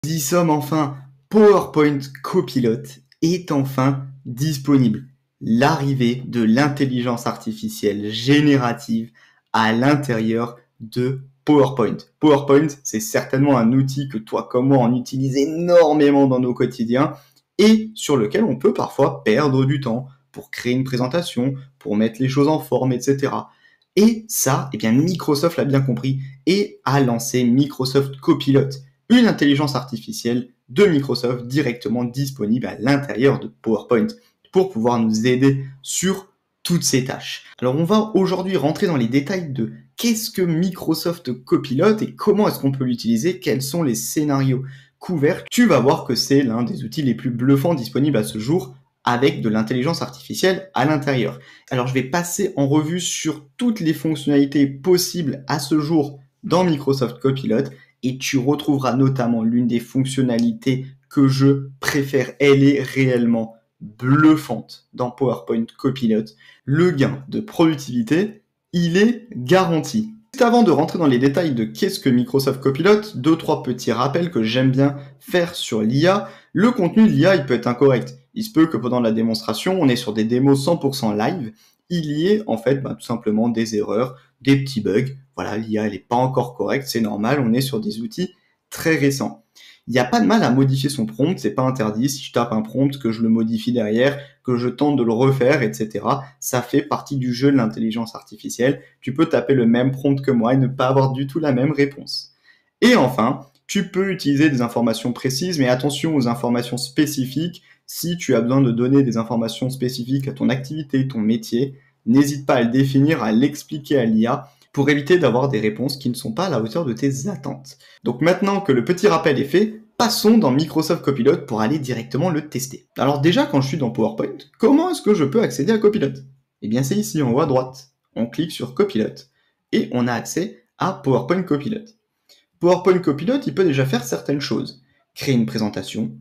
Nous y sommes enfin, PowerPoint Copilot est enfin disponible. L'arrivée de l'intelligence artificielle générative à l'intérieur de PowerPoint. PowerPoint, c'est certainement un outil que toi comme moi on utilise énormément dans nos quotidiens et sur lequel on peut parfois perdre du temps pour créer une présentation, pour mettre les choses en forme, etc. Et ça, eh bien Microsoft l'a bien compris et a lancé Microsoft Copilot, une intelligence artificielle de Microsoft directement disponible à l'intérieur de PowerPoint pour pouvoir nous aider sur toutes ces tâches. Alors on va aujourd'hui rentrer dans les détails de qu'est-ce que Microsoft Copilot et comment est-ce qu'on peut l'utiliser, quels sont les scénarios couverts. Tu vas voir que c'est l'un des outils les plus bluffants disponibles à ce jour avec de l'intelligence artificielle à l'intérieur. Alors je vais passer en revue sur toutes les fonctionnalités possibles à ce jour dans Microsoft Copilot et tu retrouveras notamment l'une des fonctionnalités que je préfère. Elle est réellement bluffante dans PowerPoint Copilot. Le gain de productivité, il est garanti. Juste avant de rentrer dans les détails de qu'est-ce que Microsoft Copilot, 2-3 petits rappels que j'aime bien faire sur l'IA. Le contenu de l'IA, il peut être incorrect. Il se peut que pendant la démonstration, on est sur des démos 100% live, il y ait en fait tout simplement des erreurs, des petits bugs. Voilà, l'IA elle n'est pas encore correcte, c'est normal, on est sur des outils très récents. Il n'y a pas de mal à modifier son prompt, c'est pas interdit. Si je tape un prompt, que je le modifie derrière, que je tente de le refaire, etc. Ça fait partie du jeu de l'intelligence artificielle. Tu peux taper le même prompt que moi et ne pas avoir du tout la même réponse. Et enfin, tu peux utiliser des informations précises, mais attention aux informations spécifiques. Si tu as besoin de donner des informations spécifiques à ton activité, ton métier, n'hésite pas à le définir, à l'expliquer à l'IA pour éviter d'avoir des réponses qui ne sont pas à la hauteur de tes attentes. Donc maintenant que le petit rappel est fait, passons dans Microsoft Copilot pour aller directement le tester. Alors déjà, quand je suis dans PowerPoint, comment est-ce que je peux accéder à Copilot? Eh bien c'est ici en haut à droite. On clique sur Copilot et on a accès à PowerPoint Copilot. PowerPoint Copilot, il peut déjà faire certaines choses. Créer une présentation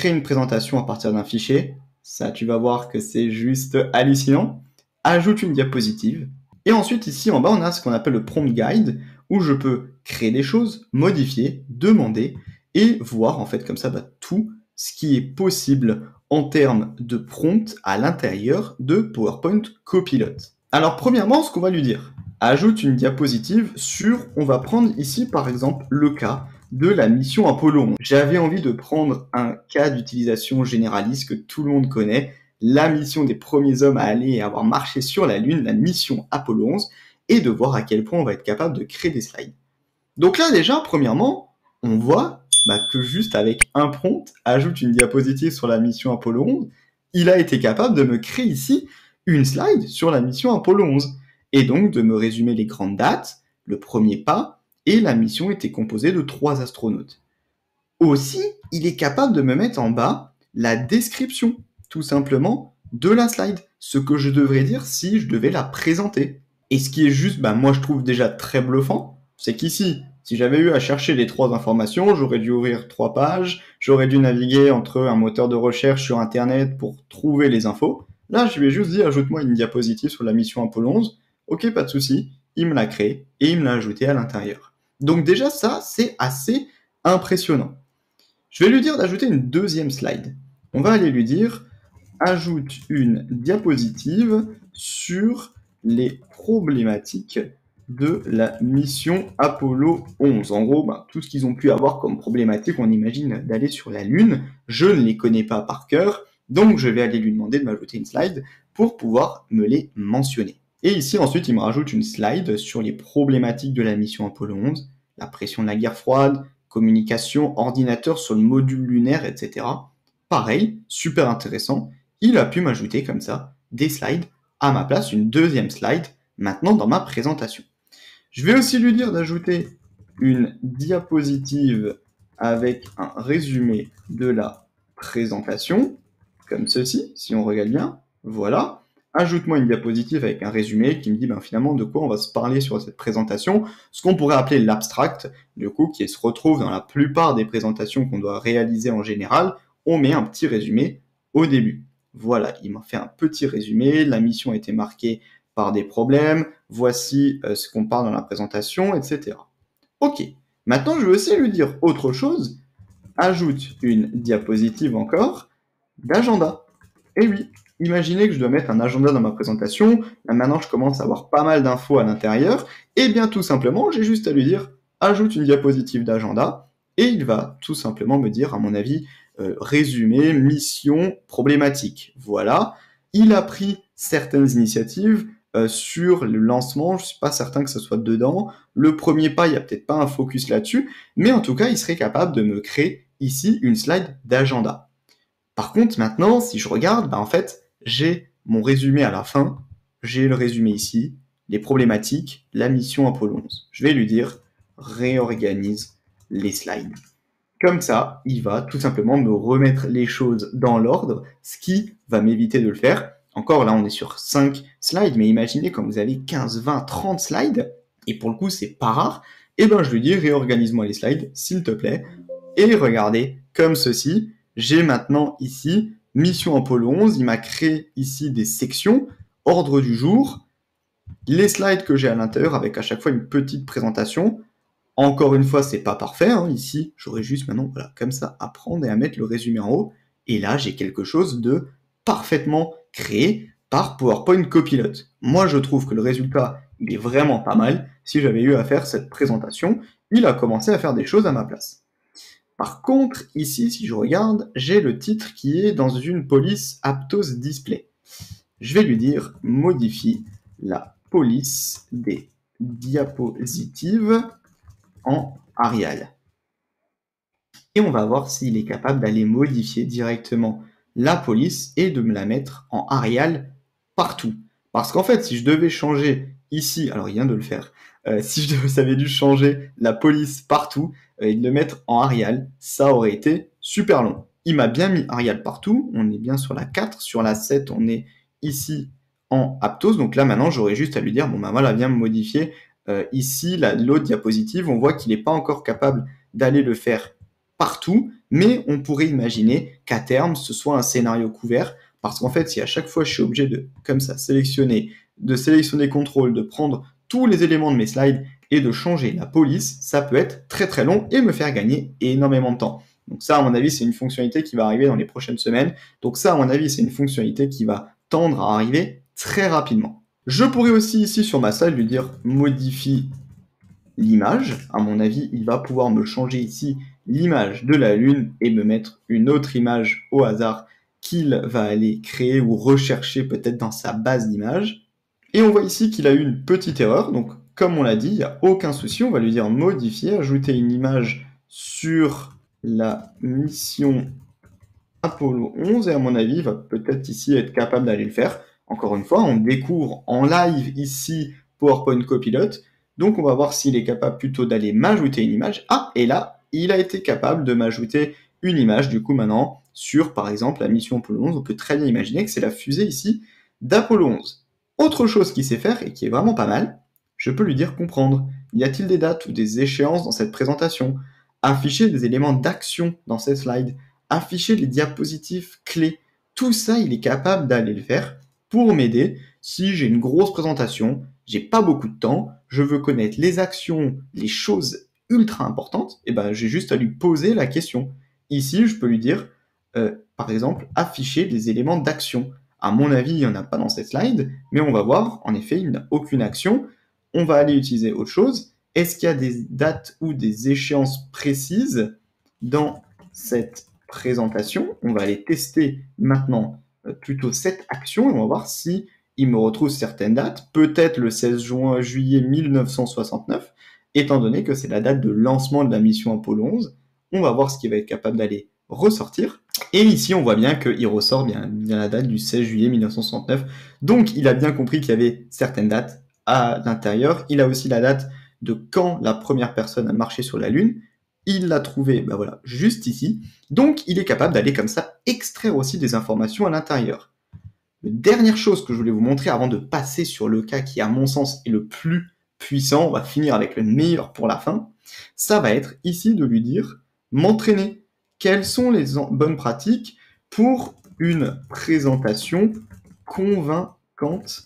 à partir d'un fichier, ça tu vas voir que c'est juste hallucinant. Ajoute une diapositive. Et ensuite ici en bas on a ce qu'on appelle le prompt guide, où je peux créer des choses, modifier, demander, et voir en fait comme ça tout ce qui est possible en termes de prompt à l'intérieur de PowerPoint Copilot. Alors premièrement, ce qu'on va lui dire, ajoute une diapositive sur, on va prendre ici par exemple le cas de la mission Apollo 11. J'avais envie de prendre un cas d'utilisation généraliste que tout le monde connaît, la mission des premiers hommes à aller et avoir marché sur la Lune, la mission Apollo 11, et de voir à quel point on va être capable de créer des slides. Donc là déjà, premièrement, on voit que juste avec un prompt, ajoute une diapositive sur la mission Apollo 11, il a été capable de me créer ici une slide sur la mission Apollo 11, et donc de me résumer les grandes dates, le premier pas, et la mission était composée de 3 astronautes. Aussi, il est capable de me mettre en bas la description, tout simplement, de la slide, ce que je devrais dire si je devais la présenter. Et ce qui est juste, moi je trouve déjà très bluffant, c'est qu'ici, si j'avais eu à chercher les 3 informations, j'aurais dû ouvrir 3 pages, j'aurais dû naviguer entre un moteur de recherche sur Internet pour trouver les infos. Là, je lui ai juste dit, ajoute-moi une diapositive sur la mission Apollo 11. Ok, pas de souci, il me l'a créé et il me l'a ajouté à l'intérieur. Donc déjà, ça, c'est assez impressionnant. Je vais lui dire d'ajouter une deuxième slide. On va aller lui dire, ajoute une diapositive sur les problématiques de la mission Apollo 11. En gros, tout ce qu'ils ont pu avoir comme problématique, on imagine d'aller sur la Lune. Je ne les connais pas par cœur, donc je vais aller lui demander de m'ajouter une slide pour pouvoir me les mentionner. Et ici, ensuite, il me rajoute une slide sur les problématiques de la mission Apollo 11, la pression de la guerre froide, communication, ordinateur sur le module lunaire, etc. Pareil, super intéressant, il a pu m'ajouter comme ça des slides à ma place, une deuxième slide maintenant dans ma présentation. Je vais aussi lui dire d'ajouter une diapositive avec un résumé de la présentation, comme ceci, si on regarde bien, voilà. Ajoute-moi une diapositive avec un résumé qui me dit finalement de quoi on va se parler sur cette présentation, ce qu'on pourrait appeler l'abstract, du coup, qui se retrouve dans la plupart des présentations qu'on doit réaliser en général, on met un petit résumé au début. Voilà, il m'a fait un petit résumé, la mission a été marquée par des problèmes, voici ce qu'on parle dans la présentation, etc. Ok, maintenant je vais aussi lui dire autre chose, ajoute une diapositive encore d'agenda. Et oui, imaginez que je dois mettre un agenda dans ma présentation. Là, maintenant, je commence à avoir pas mal d'infos à l'intérieur. Et bien, tout simplement, j'ai juste à lui dire « Ajoute une diapositive d'agenda » et il va tout simplement me dire, à mon avis, résumé, mission, problématique. Voilà. Il a pris certaines initiatives sur le lancement. Je ne suis pas certain que ce soit dedans. Le premier pas, il n'y a peut-être pas un focus là-dessus. Mais en tout cas, il serait capable de me créer ici une slide d'agenda. Par contre, maintenant, si je regarde, en fait, j'ai mon résumé à la fin, j'ai le résumé ici, les problématiques, la mission Apollo 11. Je vais lui dire « Réorganise les slides ». Comme ça, il va tout simplement me remettre les choses dans l'ordre, ce qui va m'éviter de le faire. Encore là, on est sur 5 slides, mais imaginez quand vous avez 15, 20, 30 slides, et pour le coup, c'est pas rare, et ben je lui dis « Réorganise-moi les slides, s'il te plaît ». Et regardez, comme ceci, j'ai maintenant ici mission Apollo 11, il m'a créé ici des sections, ordre du jour, les slides que j'ai à l'intérieur avec à chaque fois une petite présentation. Encore une fois, c'est pas parfait, hein. Ici, j'aurais juste maintenant, voilà, comme ça, à prendre et à mettre le résumé en haut. Et là, j'ai quelque chose de parfaitement créé par PowerPoint Copilot. Moi, je trouve que le résultat, il est vraiment pas mal. Si j'avais eu à faire cette présentation, il a commencé à faire des choses à ma place. Par contre, ici, si je regarde, j'ai le titre qui est dans une police Aptos Display. Je vais lui dire « Modifie la police des diapositives en Arial ». Et on va voir s'il est capable d'aller modifier directement la police et de me la mettre en Arial partout. Parce qu'en fait, si je devais changer ici, alors il vient de le faire, si ça avait dû changer la police partout et de le mettre en Arial, ça aurait été super long. Il m'a bien mis Arial partout, on est bien sur la 4, sur la 7, on est ici en Aptos, donc là maintenant j'aurais juste à lui dire, bon ben voilà, viens me modifier ici l'autre diapositive, on voit qu'il n'est pas encore capable d'aller le faire partout, mais on pourrait imaginer qu'à terme ce soit un scénario couvert, parce qu'en fait si à chaque fois je suis obligé de, comme ça, sélectionner contrôle, de prendre tous les éléments de mes slides et de changer la police, ça peut être très très long et me faire gagner énormément de temps. Donc ça, à mon avis, c'est une fonctionnalité qui va arriver dans les prochaines semaines. Donc ça, à mon avis, c'est une fonctionnalité qui va tendre à arriver très rapidement. Je pourrais aussi ici sur ma slide lui dire « Modifie l'image ». À mon avis, il va pouvoir me changer ici l'image de la Lune et me mettre une autre image au hasard qu'il va aller créer ou rechercher peut-être dans sa base d'images. Et on voit ici qu'il a eu une petite erreur, donc comme on l'a dit, il n'y a aucun souci, on va lui dire modifier, ajouter une image sur la mission Apollo 11, et à mon avis, il va peut-être ici être capable d'aller le faire. Encore une fois, on découvre en live ici PowerPoint Copilot, donc on va voir s'il est capable plutôt d'aller m'ajouter une image. Ah, et là, il a été capable de m'ajouter une image, du coup maintenant, sur par exemple la mission Apollo 11, on peut très bien imaginer que c'est la fusée ici d'Apollo 11. Autre chose qu'il sait faire et qui est vraiment pas mal, je peux lui dire comprendre. Y a-t-il des dates ou des échéances dans cette présentation? Afficher des éléments d'action dans cette slide. Afficher les diapositives clés. Tout ça, il est capable d'aller le faire pour m'aider si j'ai une grosse présentation, j'ai pas beaucoup de temps, je veux connaître les actions, les choses ultra importantes, et ben j'ai juste à lui poser la question. Ici, je peux lui dire, par exemple, afficher des éléments d'action. À mon avis, il n'y en a pas dans cette slide, mais on va voir, en effet, il n'a aucune action. On va aller utiliser autre chose. Est-ce qu'il y a des dates ou des échéances précises dans cette présentation? On va aller tester maintenant plutôt cette action et on va voir si il me retrouve certaines dates, peut-être le 16 juillet 1969, étant donné que c'est la date de lancement de la mission Apollo 11. On va voir ce qu'il va être capable d'aller ressortir. Et ici, on voit bien qu'il ressort bien la date du 16 juillet 1969. Donc, il a bien compris qu'il y avait certaines dates à l'intérieur. Il a aussi la date de quand la première personne a marché sur la Lune. Il l'a trouvé, ben voilà, juste ici. Donc, il est capable d'aller comme ça extraire aussi des informations à l'intérieur. La dernière chose que je voulais vous montrer avant de passer sur le cas qui, à mon sens, est le plus puissant, on va finir avec le meilleur pour la fin, ça va être ici de lui dire m'entraîner. Quelles sont les bonnes pratiques pour une présentation convaincante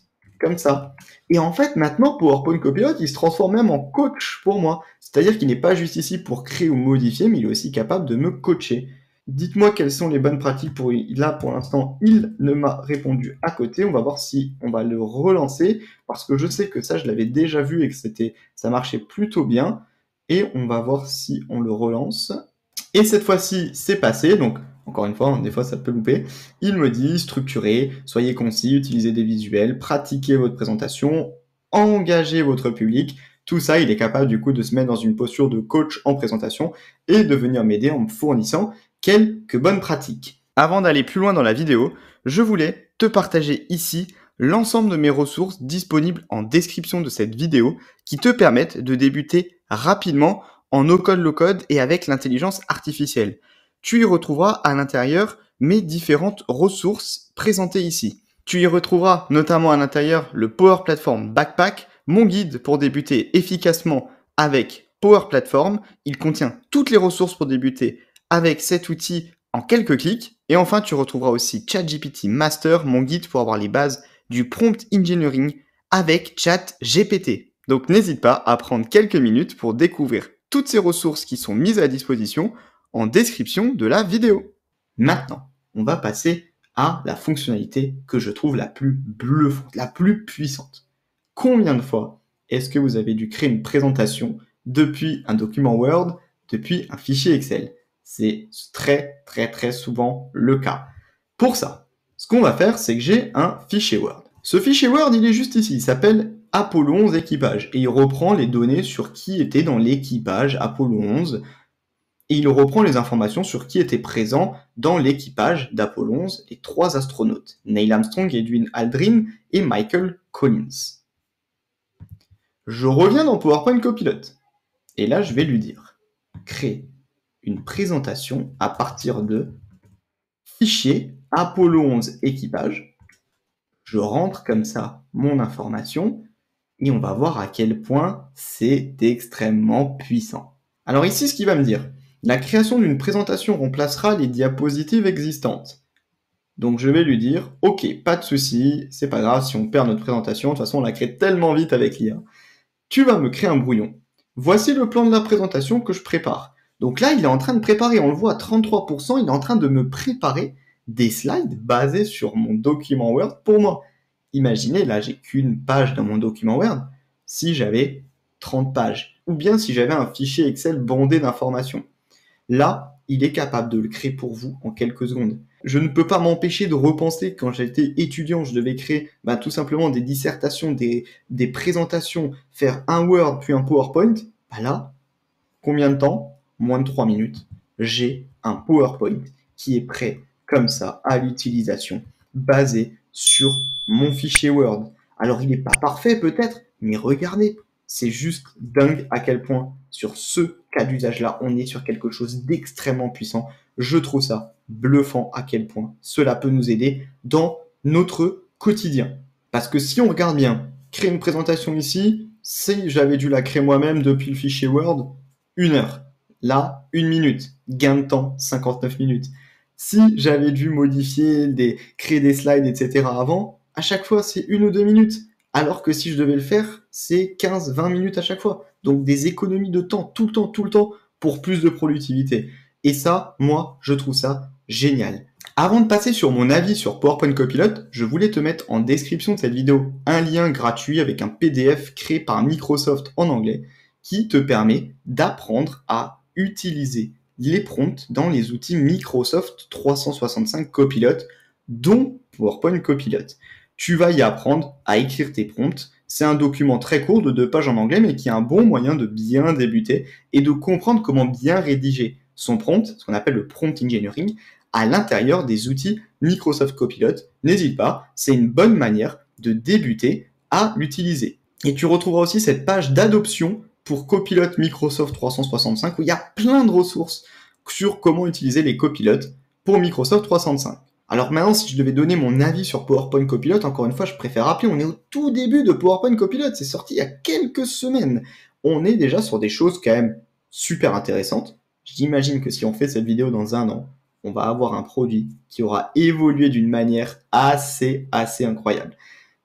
comme ça. Et en fait, maintenant, PowerPoint Copilot, il se transforme même en coach pour moi. C'est-à-dire qu'il n'est pas juste ici pour créer ou modifier, mais il est aussi capable de me coacher. Dites-moi quelles sont les bonnes pratiques pour là pour l'instant. Il ne m'a répondu à côté. On va voir si on va le relancer parce que je sais que ça je l'avais déjà vu et que ça marchait plutôt bien. Et on va voir si on le relance. Et cette fois-ci, c'est passé. Donc encore une fois, des fois ça peut louper. Il me dit structurez, soyez concis, utilisez des visuels, pratiquez votre présentation, engagez votre public. Tout ça, il est capable du coup de se mettre dans une posture de coach en présentation et de venir m'aider en me fournissant quelques bonnes pratiques. Avant d'aller plus loin dans la vidéo, je voulais te partager ici l'ensemble de mes ressources disponibles en description de cette vidéo qui te permettent de débuter rapidement en no-code, low-code et avec l'intelligence artificielle. Tu y retrouveras à l'intérieur mes différentes ressources présentées ici. Tu y retrouveras notamment à l'intérieur le Power Platform Backpack, mon guide pour débuter efficacement avec Power Platform. Il contient toutes les ressources pour débuter avec cet outil en quelques clics. Et enfin, tu retrouveras aussi ChatGPT Master, mon guide pour avoir les bases du prompt engineering avec ChatGPT. Donc n'hésite pas à prendre quelques minutes pour découvrir toutes ces ressources qui sont mises à disposition en description de la vidéo. Maintenant, on va passer à la fonctionnalité que je trouve la plus bluffante, la plus puissante. Combien de fois est-ce que vous avez dû créer une présentation depuis un document Word, depuis un fichier Excel? C'est très souvent le cas. Pour ça, ce qu'on va faire, c'est que j'ai un fichier Word. Ce fichier Word, il est juste ici, il s'appelle Apollo 11 équipage et il reprend les données sur qui était dans l'équipage Apollo 11 et il reprend les informations sur qui était présent dans l'équipage d'Apollo 11, les 3 astronautes, Neil Armstrong, Edwin Aldrin et Michael Collins. Je reviens dans PowerPoint Copilot et là, je vais lui dire créer une présentation à partir de fichier Apollo 11 équipage. Je rentre comme ça mon information et on va voir à quel point c'est extrêmement puissant. Alors ici, ce qu'il va me dire, la création d'une présentation remplacera les diapositives existantes. Donc je vais lui dire, ok, pas de souci, c'est pas grave si on perd notre présentation, de toute façon on la crée tellement vite avec l'IA. Tu vas me créer un brouillon. Voici le plan de la présentation que je prépare. Donc là, il est en train de préparer, on le voit à 33%, il est en train de me préparer des slides basés sur mon document Word pour moi. Imaginez, là, j'ai qu'une page dans mon document Word, si j'avais 30 pages, ou bien si j'avais un fichier Excel bondé d'informations. Là, il est capable de le créer pour vous en quelques secondes. Je ne peux pas m'empêcher de repenser quand j'étais étudiant, je devais créer tout simplement des dissertations, des présentations, faire un Word puis un PowerPoint. Là, combien de temps? Moins de 3 minutes. J'ai un PowerPoint qui est prêt comme ça à l'utilisation, basé sur mon fichier Word. Alors, il n'est pas parfait peut-être, mais regardez, c'est juste dingue à quel point sur ce cas d'usage-là, on est sur quelque chose d'extrêmement puissant. Je trouve ça bluffant à quel point cela peut nous aider dans notre quotidien. Parce que si on regarde bien, créer une présentation ici, si j'avais dû la créer moi-même depuis le fichier Word, 1 heure. Là, 1 minute. Gain de temps, 59 minutes. Si j'avais dû modifier, créer des slides, etc. avant, à chaque fois, c'est 1 ou 2 minutes. Alors que si je devais le faire, c'est 15-20 minutes à chaque fois. Donc des économies de temps, tout le temps, pour plus de productivité. Et ça, moi, je trouve ça génial. Avant de passer sur mon avis sur PowerPoint Copilot, je voulais te mettre en description de cette vidéo un lien gratuit avec un PDF créé par Microsoft en anglais qui te permet d'apprendre à utiliser les prompts dans les outils Microsoft 365 Copilot, dont PowerPoint Copilot. Tu vas y apprendre à écrire tes prompts. C'est un document très court de 2 pages en anglais, mais qui est un bon moyen de bien débuter et de comprendre comment bien rédiger son prompt, ce qu'on appelle le prompt engineering, à l'intérieur des outils Microsoft Copilot. N'hésite pas, c'est une bonne manière de débuter à l'utiliser. Et tu retrouveras aussi cette page d'adoption pour Copilot Microsoft 365 où il y a plein de ressources sur comment utiliser les copilotes pour Microsoft 365. Alors maintenant, si je devais donner mon avis sur PowerPoint Copilot, encore une fois, je préfère rappeler, on est au tout début de PowerPoint Copilot, c'est sorti il y a quelques semaines. On est déjà sur des choses quand même super intéressantes. J'imagine que si on fait cette vidéo dans 1 an, on va avoir un produit qui aura évolué d'une manière assez incroyable.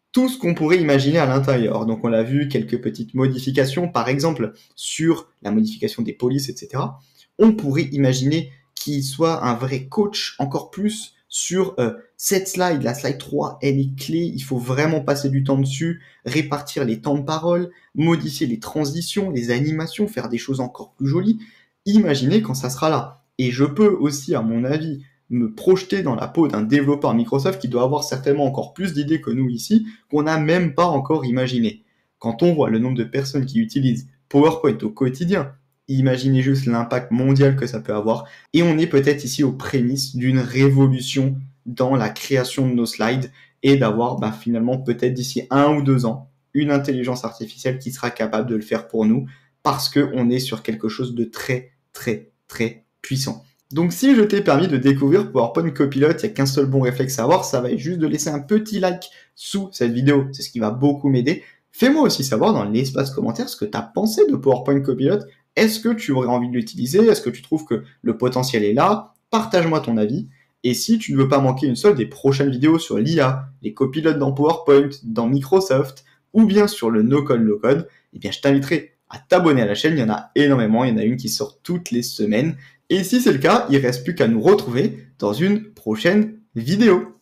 tout ce qu'on pourrait imaginer à l'intérieur. Donc on a vu quelques petites modifications, par exemple sur la modification des polices, etc. On pourrait imaginer qu'il soit un vrai coach encore plus sur cette slide. La slide 3, elle est clé, il faut vraiment passer du temps dessus, répartir les temps de parole, modifier les transitions, les animations, faire des choses encore plus jolies. Imaginez quand ça sera là. Et je peux aussi, à mon avis, me projeter dans la peau d'un développeur Microsoft qui doit avoir certainement encore plus d'idées que nous ici, qu'on n'a même pas encore imaginé. Quand on voit le nombre de personnes qui utilisent PowerPoint au quotidien, imaginez juste l'impact mondial que ça peut avoir. Et on est peut-être ici aux prémices d'une révolution dans la création de nos slides et d'avoir finalement peut-être d'ici 1 ou 2 ans une intelligence artificielle qui sera capable de le faire pour nous parce qu'on est sur quelque chose de très très très puissant. Donc si je t'ai permis de découvrir PowerPoint Copilot, il n'y a qu'un seul bon réflexe à avoir, ça va être juste de laisser un petit like sous cette vidéo, c'est ce qui va beaucoup m'aider. Fais-moi aussi savoir dans l'espace commentaire ce que tu as pensé de PowerPoint Copilot. Est-ce que tu aurais envie de l'utiliser? Est-ce que tu trouves que le potentiel est là? Partage-moi ton avis. Et si tu ne veux pas manquer une seule des prochaines vidéos sur l'IA, les copilotes dans PowerPoint, dans Microsoft, ou bien sur le no-code, low-code, eh bien je t'inviterai à t'abonner à la chaîne. Il y en a énormément, il y en a une qui sort toutes les semaines. Et si c'est le cas, il ne reste plus qu'à nous retrouver dans une prochaine vidéo.